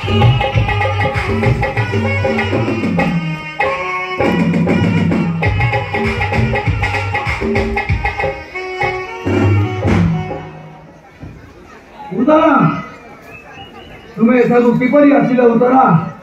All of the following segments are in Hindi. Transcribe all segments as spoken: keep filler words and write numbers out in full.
उतरा तुम्हें सब किपरि आसिल उतरा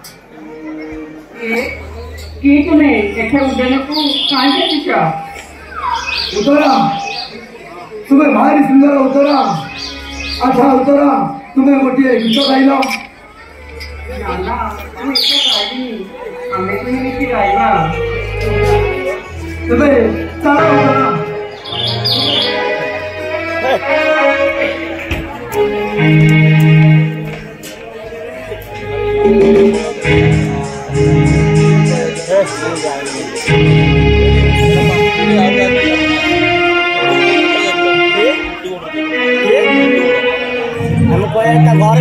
कि तुम्हें एठे उद्यान को काहे आसिछ उतरा तुम्हें भारी सुंदर उतरा अच्छा उतरा तुम्हें गोटे गीत गाइल ना ना तू एक गाइनी हमें तो नहीं गाइबा तबे चला उतरा हमको एक घर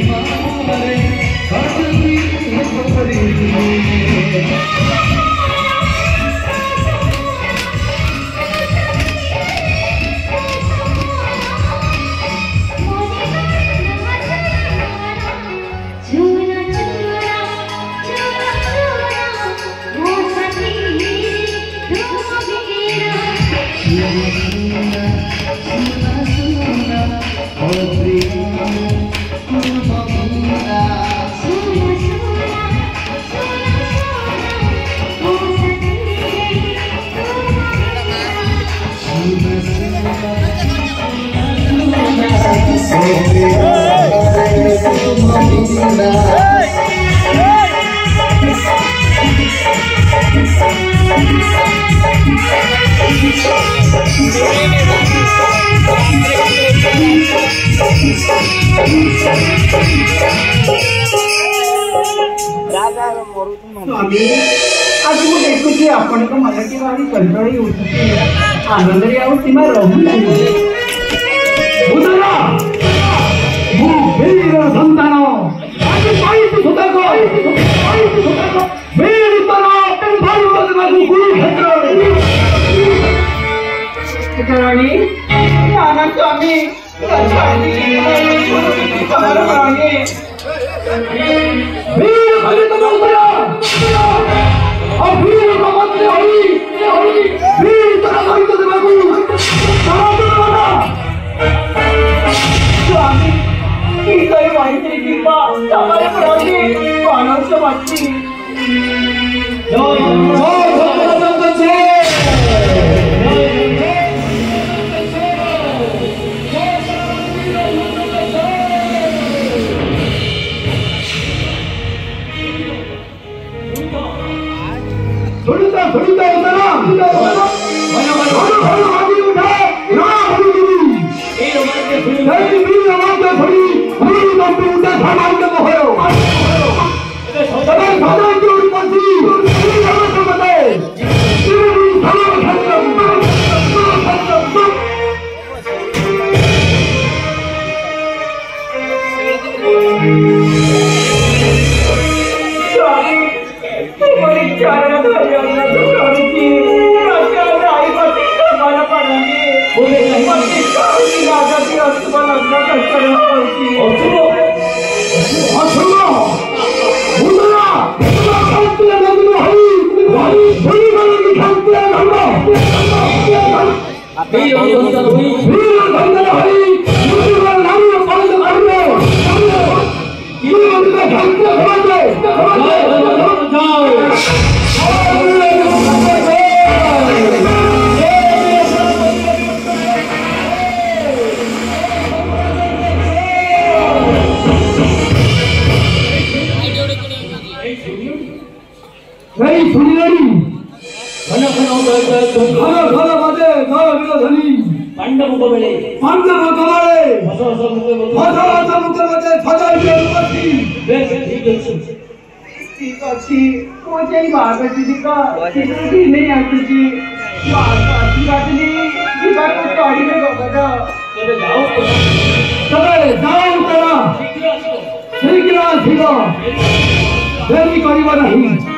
स्वामी आज मु देखुची आपण को मन की भारी कंट्रोल उठुची आनंद रे आउ सीमा रहु नाही उदरा मु वीर संतान आज पाई सुता को पाई सुता को वीर तना भाई बदमागु गुरु क्षेत्र रानी आनंद स्वामी रानी हमारा रानी वीर हरि तो उदरा अब वीर को मत होई होई वीर तना भाई बदमागु सारा स्वामी की कोई माहिती की बात हमारे प्राणी मानव से बातची जय जय भगवान जय सुनता सुनता उतरा बना बना हर आदमी उठा ना हरी ए उमर के सुनी नहीं भी आवाज में खड़ी पूरी नंबर उठा सामान के होयो सदा सदा की ऊपर सी पूरी आवाज में बताए पूरी सलाम खत्म तुम्हारी चारण धैर्य तो करूँगी राजा राई पति का बल पड़ेंगे वो नहीं पति का उसी राजा की अस्पताल अंदर कचरा पड़ती असुरो असुरो उदरा उदरा खाते लगनो हई हई हई वाली खाते लगनो वीर बंदर हई वीर बंदर हई मुझे नाम पढ़ करनो ये बंदर खाते खाते जाओ नहीं सुनी नहीं खाना खाना खाना खाना बाजे खाना बिना धनी पांडव को बेले पांडव को बेले भाषा भाषा मुझे भाषा भाषा मुझे बाजे भाषा के ऊपर थी बेस ठीक है ठीक अच्छी मुझे ही बात करती थी का कितनी नहीं आती थी बात आती आती ये बात को गाड़ी में बता चले जाओ चले जाओ तेरा शीघ्र शीघ्र देरी करिबा नहीं